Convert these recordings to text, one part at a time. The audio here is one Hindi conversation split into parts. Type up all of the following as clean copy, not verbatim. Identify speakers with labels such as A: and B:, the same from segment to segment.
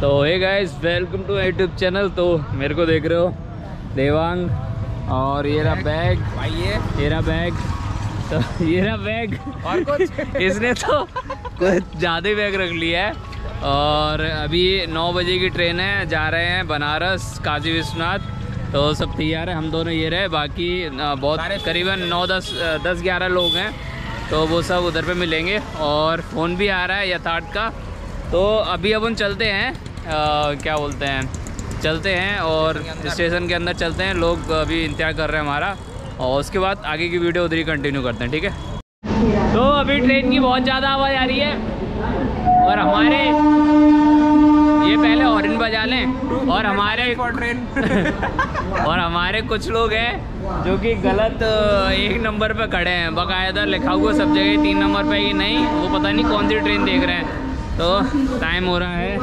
A: तो hey guys, welcome to YouTube channel. तो मेरे को देख रहे हो देवांग, और ये रहा बैग भाई, ये रहा बैग, तो ये रहा बैग और कुछ इसने तो कुछ ज़्यादा बैग रख लिया है। और अभी 9 बजे की ट्रेन है, जा रहे हैं बनारस काशी विश्वनाथ। तो सब तैयार है, हम दोनों ये रहे, बाकी बहुत करीबन 10-11 लोग हैं, तो वो सब उधर पे मिलेंगे। और फ़ोन भी आ रहा है यथार्थ का। तो अभी अपन चलते हैं, क्या बोलते हैं, चलते हैं और स्टेशन के अंदर चलते हैं। लोग अभी इंतजार कर रहे हैं हमारा, और उसके बाद आगे की वीडियो उधर ही कंटिन्यू करते हैं, ठीक है। तो अभी ट्रेन की बहुत ज़्यादा आवाज़ आ रही है, और हमारे ये पहले हॉर्न बजा लें। और हमारे और हमारे कुछ लोग हैं जो कि गलत 1 नंबर पे खड़े हैं। बाकायदा लिखा हुआ सब जगह 3 नंबर पे कि नहीं, वो पता नहीं कौन सी ट्रेन देख रहे हैं। तो टाइम हो रहा है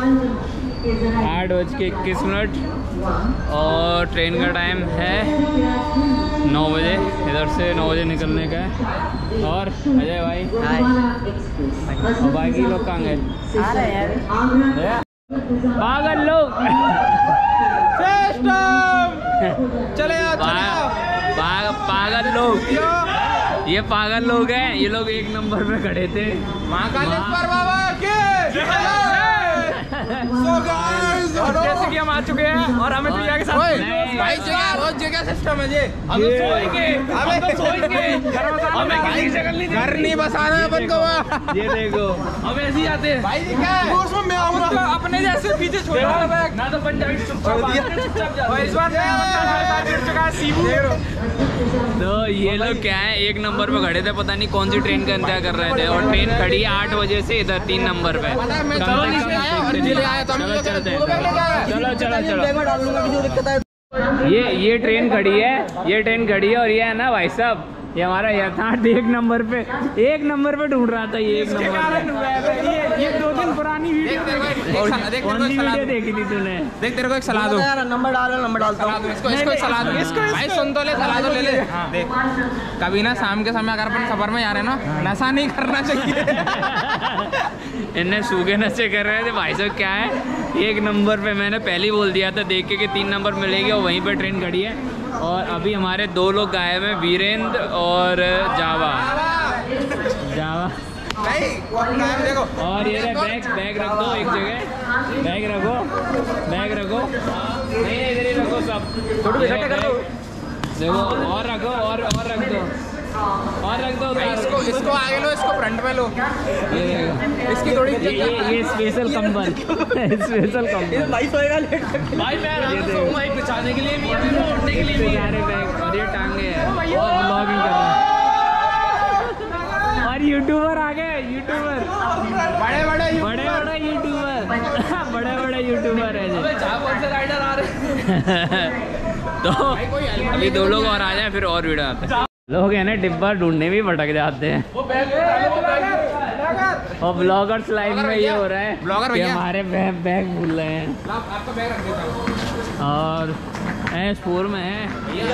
A: 8:21 और ट्रेन का टाइम है 9 बजे। इधर से 9 बजे निकलने का है। और अजय भाई और बाकी लोग कहाँ गए? पागल लोग चले पागल लोग, ये पागल लोग हैं। ये लोग 1 नंबर पे खड़े थे।
B: जैसे कि हम आ चुके हैं और हमें प्रिया के साथ भाई जगह सिस्टम है ये। हम तो सोएंगे, हमें किसी की शक्ल नहीं, घर नहीं बसाना अपन को।
A: ये देखो
B: हम ऐसे ही आते हैं भाई। क्या है उसमें मैं आऊंगा तो अपने जैसे पीछे छोड़ रहा बैग ना, तो पंजाबी चुपचाप जा। इस बार चुका सीबू।
A: तो ये लोग क्या है, 1 नंबर पे खड़े थे, पता नहीं कौन सी ट्रेन का इंतजार कर रहे थे। और ट्रेन खड़ी है 8 बजे से इधर 3 नंबर पे। चलो ये ट्रेन खड़ी है, ये ट्रेन खड़ी है। और ये है ना भाई साहब, ये हमारा यथार्थ 1 नंबर पे ढूंढ रहा था। ये 1 नंबर
B: ये 2 दिन पुरानी वीडियो
A: देखी थी तूने?
B: देख तेरे को एक सलाह दो, नंबर डालता हूँ इसको एक सलाह दो भाई, सुन तो ले, सलाह तो ले ले। देख कभी ना शाम के समय अगर अपन सफर में जा रहे हैं ना, नशा नहीं करना चाहिए।
A: इन्हें सूखे नशे कर रहे थे भाई साहब। क्या है 1 नंबर पे, मैंने पहले ही बोल दिया था देख के कि 3 नंबर मिलेगी, और वहीं पर ट्रेन खड़ी है। और अभी हमारे 2 लोग गायब हैं, वीरेंद्र और जावा।
B: देखो।
A: और ये बैग रख दो एक जगह, बैग रखो नहीं, इधर ही रखो सब। देखो और रखो, और रख दो, और रख दो।
B: इसको आगे लो, इसको फ्रंट में लो।
A: ये देखो,
B: इसकी थोड़ी
A: ये स्पेशल कंबल स्पेशल कंबल
B: भाई सोएगा लेट भाई। मैं आराम से सोऊंगा बिछाने के लिए, उठने के लिए
A: सारे बैग। और ये टांगे हैं, और व्लॉगिंग कर रहे हैं। और यूट्यूबर आ गए, यूट्यूबर बड़े यूट्यूबर है जी।
B: राइडर आ रहे।
A: तो अभी 2 लोग और आ जाए, फिर और वीडियो आते हैं। लोग है ना डिब्बा ढूंढने भी भटक जाते हैं। और ब्लॉगर्स लाइफ में ये हो रहा है, ब्लॉगर भैया हमारे बैग भूल रहे हैं।
B: आपका बैग रख देता हूं।
A: और स्पोर में है,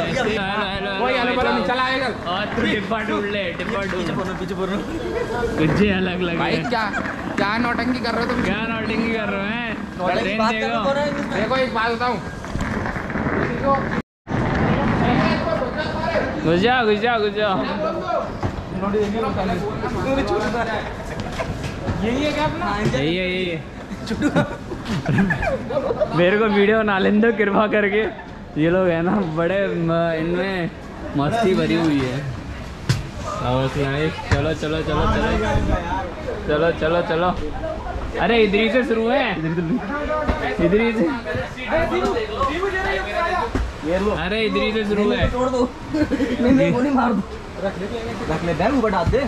B: चला आएगा।
A: और तू डिब्बा ढूंढ ले, पीछे कुछ अलग लग
B: भाई। क्या नौटंकी कर रहे हो तुम?
A: क्या नौटंकी कर रहे हैं?
B: देखो एक बात बताऊं,
A: घुस जाओ।
B: यही है क्या अपना?
A: यही है। मेरे को वीडियो ना लेने दो कृपा करके। ये लोग है ना बड़े, इनमें मस्ती भरी हुई है। चलो। अरे इधर से शुरू है, इधर से। अरे इधर से शुरू है।
B: तोड़ दो, नहीं मार दो। रख ले बैग ऊपर डाल दे।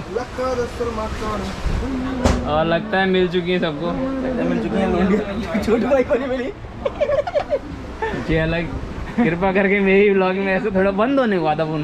A: और लगता है मिल चुकी है सबको,
B: छोटी भाई को नहीं मिली।
A: जी अलग, कृपा करके मेरी व्लॉग में ऐसे थोड़ा बंद होने वाला था फोन।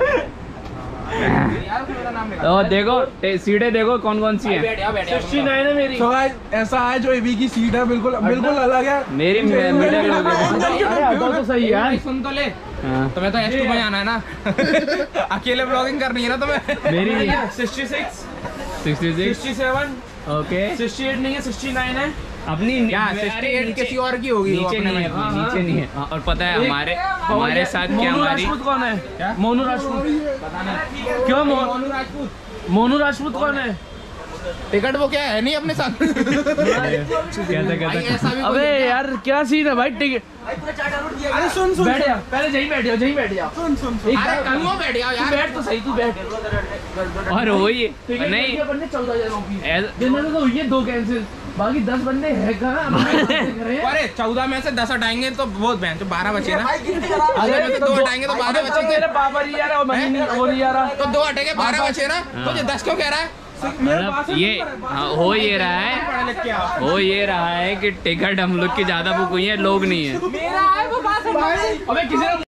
A: तो देखो सीटें देखो कौन सी है।
B: 69 है मेरी। ऐसा है जो एबी की सीट है, बिल्कुल अलग है।
A: मेरी मिडिल हो गई।
B: तो सही है, सुन तो ले। तुम्हें तो S2 में आना है ना। अकेले ब्लॉगिंग करनी है ना तुम्हें।
A: मेरी
B: 66
A: 67
B: ओके 68 नहीं है 69 है।
A: अपनी
B: क्या 68 किसी और की होगी वो
A: नीचे
B: अपने
A: नहीं है,
B: में।
A: अपनी नीचे नहीं है। और पता है हमारे साथ क्या हमारी
C: कौन है? मोनू राजपूत।
B: पता नहीं
C: क्यों
B: मोनू राजपूत
C: मोनू राजपूत कौन है?
B: टिकट वो क्या है नहीं अपने साथ।
A: कैसे
B: भाई ऐसा भी
C: अबे यार क्या सीन है भाई? टिकट
B: अरे सुन सुन
C: बैठ जा, पहले यहीं बैठ जाओ, यहीं बैठ जाओ।
B: सुन सुन
C: एक
B: अरे
C: बार-
B: कल वो बैठ जाओ
C: तू
B: यार।
C: बैठ तो सही, तू बैठ।
A: और वही नहीं
C: 14,000 रुपये
A: ऐसा-
C: जिनमें से तो हुई है 2 कैंसिल, बाकी 10 बंदे हैं कहाँ?
B: अरे 14 में से 10 हटाएंगे तो बहुत बहन तो 12 बचे ना।
C: अरे
B: में से 2 हटाएंगे तो 12 बचेंगे।
C: मेरे बाबा नहीं आ रहा, वो नहीं आ रहा।
B: तो 2 हटेंगे 12 बचे ना। तो ये 10 क्यों कह रहा है?
A: मतलब ये हो ये रहा है कि टिकट हम लोग की ज्यादा बुक हुई है, लोग नहीं है।
C: अबे किसी ने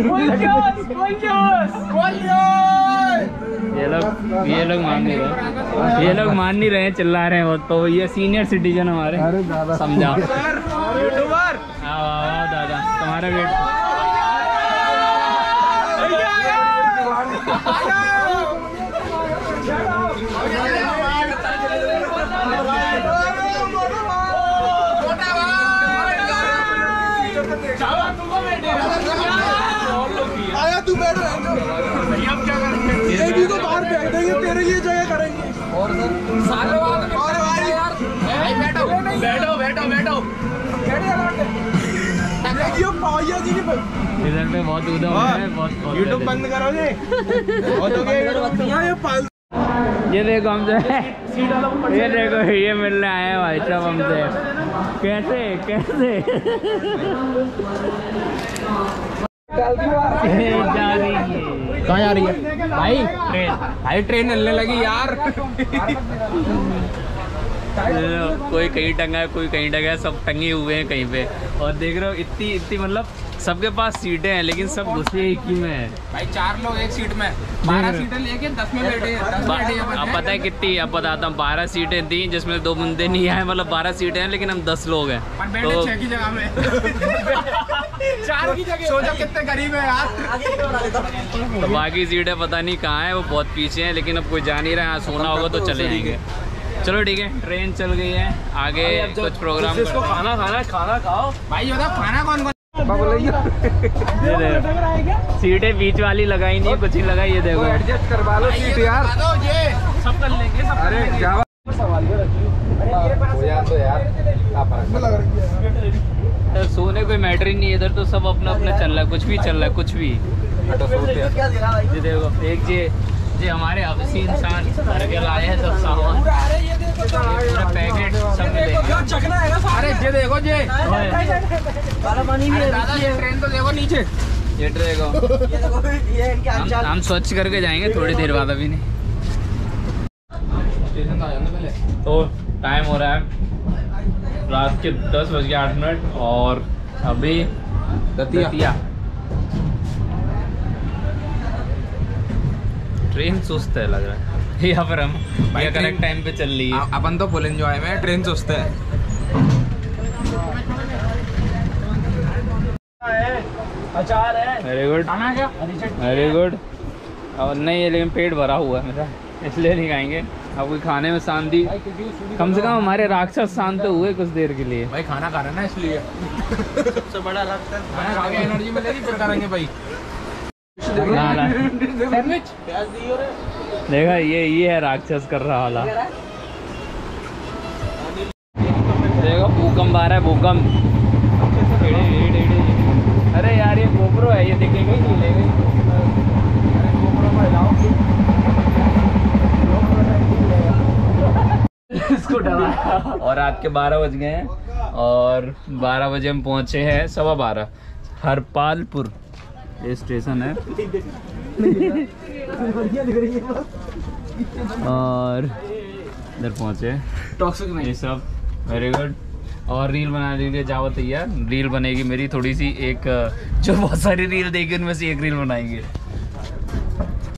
A: ये लोग मान नहीं रहे, ये लोग मान नहीं रहे, चिल्ला रहे हैं बहुत। तो ये सीनियर सिटीजन हमारे समझा।
B: यूट्यूबर
A: आओ दादा तुम्हारा वेट।
D: आया तू बैठ रहा ये भी तो बाहर फेंक देंगे, तेरे लिए जगह करेंगे। और
B: सालों बाद और भाई यार भाई बैठो
C: बैठो बैठो बैठो।
D: देखियो पाया जी ने
A: इधर पे बहुत उधम है, बहुत
B: यूट्यूब बंद करोगे बहुत हो गया।
D: ये पाल
A: ये देखो हमसे, ये देखो ये मिलने आए हैं भाई साहब हमसे। कैसे कैसे जा रही है?
B: कहाँ जा रही है भाई?
A: ट्रेन।
B: भाई ट्रेन हिलने लगी यार।
A: कोई कहीं टंगा है, कोई कहीं टंगा है, सब टंगे हुए हैं कहीं पे। और देख रहे हो इतनी इतनी मतलब सबके पास सीटें हैं, लेकिन सब घुसे एक ही में है।
B: भाई 4 लोग एक सीट में, 12 सीटें लेके 10 में बैठे हैं, 10 बैठे हैं।
A: अब पता है कितनी, अब बताता हूँ। 12 सीटें थी जिसमें 2 बंदे नहीं आए, मतलब 12 सीटें हैं लेकिन हम 10 लोग हैं।
B: पर बैठे 6 की जगह में 4 की जगह। सोचो कितने गरीब है यार।
A: तो बाकी सीटें पता नहीं कहाँ है, वो बहुत पीछे हैं। लेकिन अब कोई जा नहीं रहा है, यहाँ सोना होगा तो चले जाएंगे। चलो ठीक है, ट्रेन चल गई है, आगे कुछ प्रोग्राम
C: इसको खाना खाओ
B: भाई ये बताओ खाना कौन कौन?
A: सीटें बीच वाली लगाई नहीं, कुछ ही लगाई। ये देखो
D: एडजस्ट करवा लो सीट यार।
B: ये
C: सब कर लेंगे, सब
D: अरे क्या हो यार, तो यार क्या फर्क लग रही है।
A: सोने कोई मैटर ही नहीं है इधर, तो सब अपना अपना चल रहा है, कुछ भी चल रहा है, कुछ भी। ये देखो एक ये हमारे हबसी इंसान भर के लाए हैं सब सामान, पूरा पैकेट सब मिलेगा।
D: चखना है ना
B: अरे ये देखो ये
D: पानी
B: अरे दादा ये ट्रेन तो देखो नीचे।
A: ये देखो हम स्वच्छ करके जाएंगे थोड़ी देर बाद, अभी नहीं।
B: स्टेशन आ जाने पहले।
A: तो टाइम हो रहा है रात के 10:08 और अभी दतिया। ट्रेन सुस्त है लग रहा है, यहाँ पर हम
B: भाई
A: करेक्ट टाइम पे चल रही है।
B: अपन तो फुल एंजॉय में, ट्रेन सुस्त है।
C: अचार है।
A: वेरी गुड,
B: खाना क्या?
A: Very good. और नहीं है लेकिन पेट भरा हुआ है मेरा, इसलिए नहीं खाएंगे। अब कोई खाने में शांति, कम से कम हमारे राक्षस शांत हुए कुछ देर के लिए।
B: भाई खाना खा रहे ना इसलिए
D: सबसे बड़ा रास्ता
B: खाना खा के एनर्जी मिलेगी फिर करेंगे भाई।
A: ना ना
B: सैंडविच
D: प्याज दी और
A: देखा, ये है राक्षस कर रहा वाला। देखो भूकंप आ रहा है, भूकंप। अरे यार ये गोप्रो है, ये दिखेगा ही नहीं, लेगा
C: इसको डरा।
A: और रात के 12 बज गए हैं और 12 बजे हम पहुंचे हैं, 12:15 हरपालपुर ये स्टेशन है। और इधर पहुंचे
C: टॉक्सिक नहीं।
A: ये सब वेरी गुड। और रील बना लीजिए, जाओ तैयार। रील बनेगी मेरी थोड़ी सी, एक जो बहुत सारी रील देखी उनमें से एक रील बनाएंगे।